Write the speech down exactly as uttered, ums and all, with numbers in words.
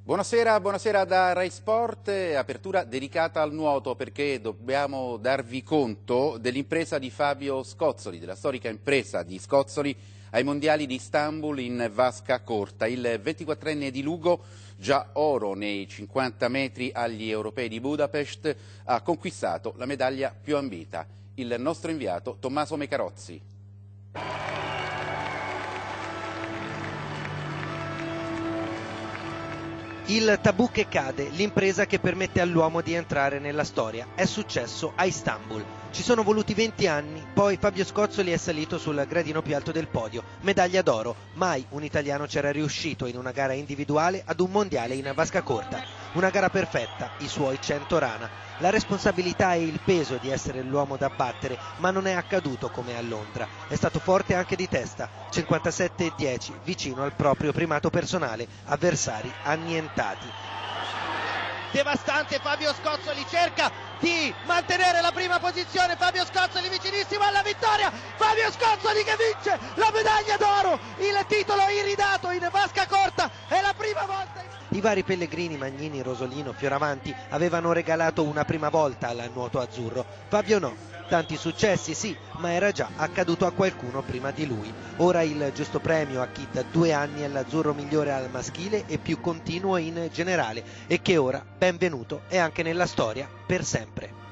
Buonasera, buonasera da Rai Sport, apertura dedicata al nuoto perché dobbiamo darvi conto dell'impresa di Fabio Scozzoli, della storica impresa di Scozzoli ai mondiali di Istanbul in vasca corta. Il ventiquattrenne di Lugo, già oro nei cinquanta metri agli europei di Budapest, ha conquistato la medaglia più ambita. Il nostro inviato Tommaso Mecarozzi. Il tabù che cade, l'impresa che permette all'uomo di entrare nella storia. È successo a Istanbul. Ci sono voluti venti anni, poi Fabio Scozzoli è salito sul gradino più alto del podio, medaglia d'oro. Mai un italiano c'era riuscito in una gara individuale ad un mondiale in vasca corta. Una gara perfetta, i suoi cento rana. La responsabilità e il peso di essere l'uomo da battere, ma non è accaduto come a Londra. È stato forte anche di testa, cinquantasette e dieci, vicino al proprio primato personale, avversari annientati. Devastante Fabio Scozzoli, cerca di mantenere la prima posizione, Fabio Scozzoli vicinissimo alla vittoria, Fabio Scozzoli che vince la medaglia d'oro, il titolo iridato in vasca corta, è la prima volta. I vari Pellegrini, Magnini, Rosolino, Fioravanti avevano regalato una prima volta al nuoto azzurro, Fabio no. Tanti successi sì, ma era già accaduto a qualcuno prima di lui. Ora il giusto premio a chi da due anni è l'azzurro migliore al maschile e più continuo in generale e che ora, benvenuto, è anche nella storia per sempre.